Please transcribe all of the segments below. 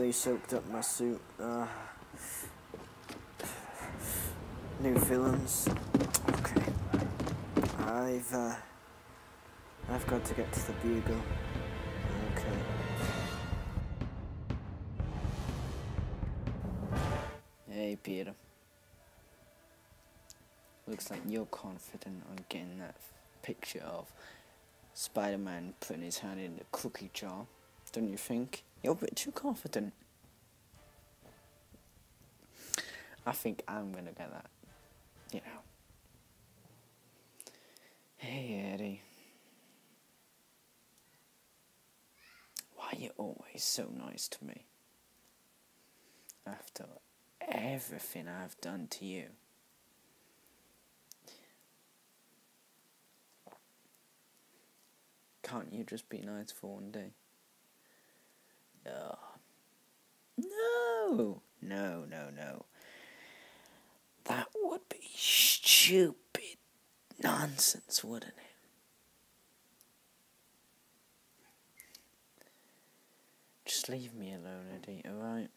really soaked up my suit. New feelings. Okay. I've got to get to the bugle. Okay. Hey, Peter. Looks like you're confident on getting that picture of Spider-Man putting his hand in the cookie jar. Don't you think? You're a bit too confident. I think I'm gonna get that. You know. Hey, Eddie. Why are you always so nice to me? After everything I've done to you. Can't you just be nice for one day? No. That would be stupid nonsense, wouldn't it? Just leave me alone, Eddie, alright?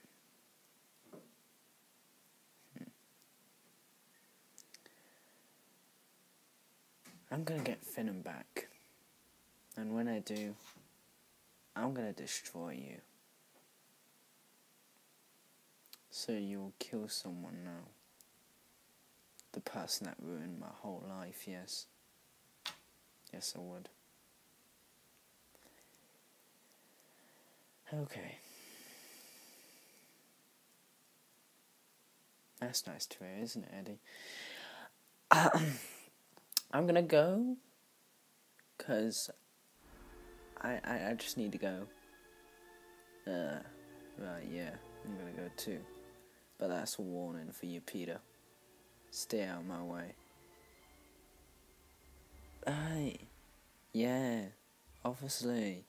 I'm gonna get Venom back. And when I do, I'm gonna destroy you. So you'll kill someone now. The person that ruined my whole life, yes. Yes, I would. Okay. That's nice to hear, isn't it, Eddie? I'm gonna go, cause I just need to go. Right, yeah, I'm gonna go too. But that's a warning for you, Peter. Stay out of my way. Aye. Yeah, obviously.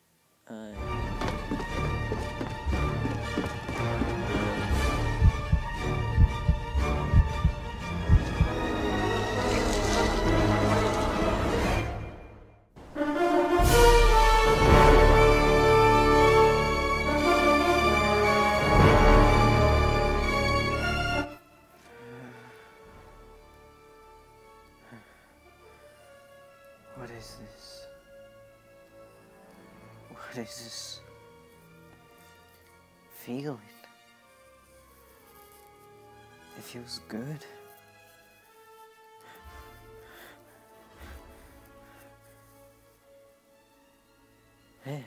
What is this? What is this feeling? It feels good. Hey.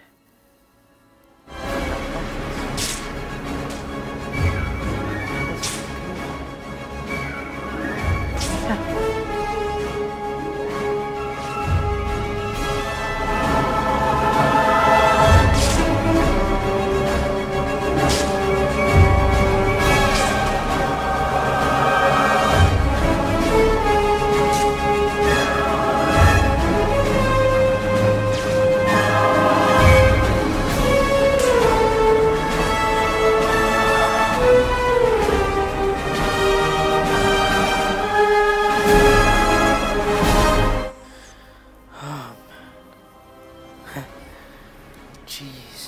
Jeez.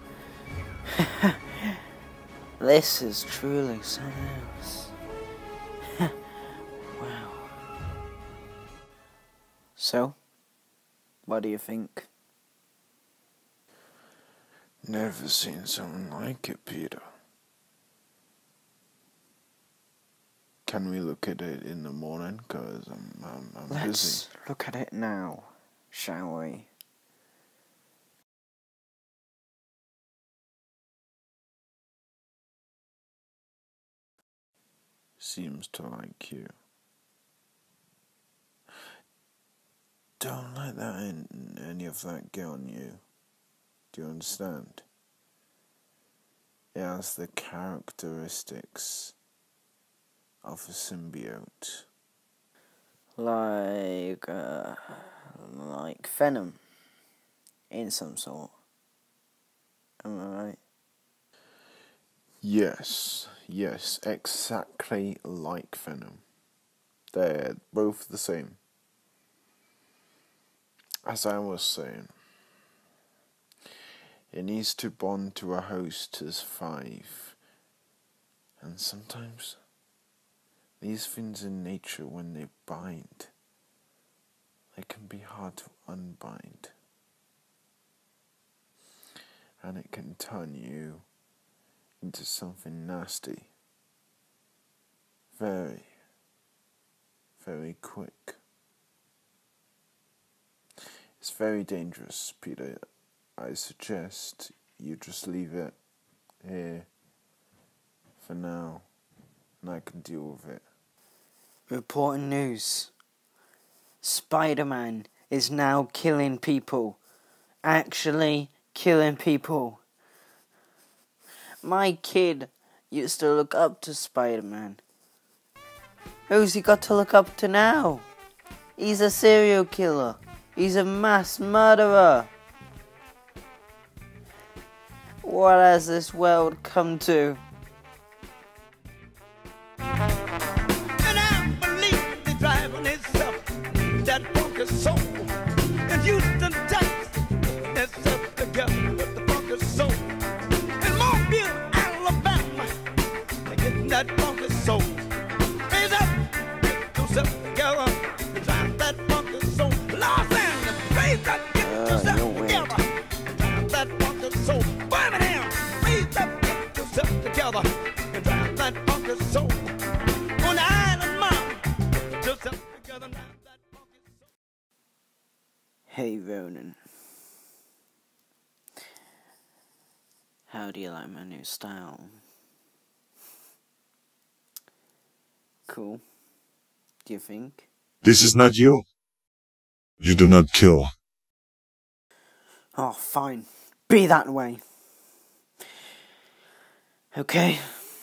This is truly something else. Wow. So, what do you think? Never seen something like it, Peter. Can we look at it in the morning? Cause I'm busy. Let's look at it now, shall we? Seems to like you. Don't let that any of that get on you. Do you understand? It has the characteristics of a symbiote. Like Venom, in some sort. Am I right? Yes, exactly like Venom. They're both the same. As I was saying, It needs to bond to a host to survive. And sometimes these things in nature, when they bind, they can be hard to unbind. And it can turn you into something nasty. Very, very quick. It's very dangerous, Peter. I suggest you just leave it here for now, and I can deal with it. Reporting news. Spider-Man is now killing people. Actually killing people. My kid used to look up to Spider-Man. Who's he got to look up to now? He's a serial killer. He's a mass murderer. What has this world come to? And I believe the driving itself, that funky soul. In Houston, Texas, itself together with the funky soul. In Mobile, Alabama, they getting that funky soul. Raise up, get yourself together, drive that funky soul. Los Angeles, raise up, get yourself together, drive that funky soul. Birmingham, raise up, get yourself together, and drive that funky soul. On the island, mom, get yourself together, drive that funky soul. Hey Ronan. How do you like my new style? Cool. Do you think? This is not you. You do not kill. Oh, fine. Be that way. Okay?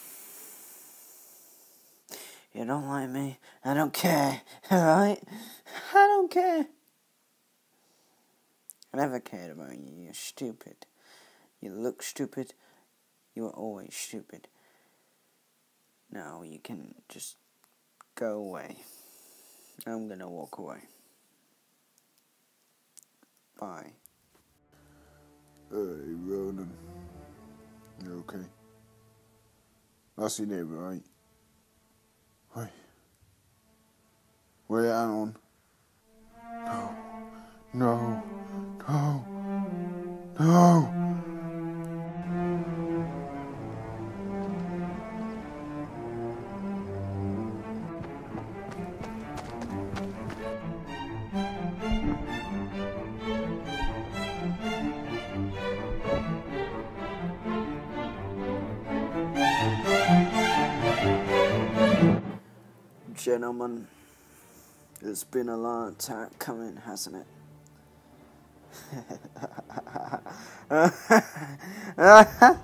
You don't like me? I don't care. Alright? I don't care. I never cared about you. You're stupid. You look stupid. You are always stupid. Now you can just go away. I'm gonna walk away. Bye. Hey, Ronan. You okay? That's your neighbour, right? Hey. Where you at on? No. No. No. No. Gentlemen, it's been a long time coming, hasn't it?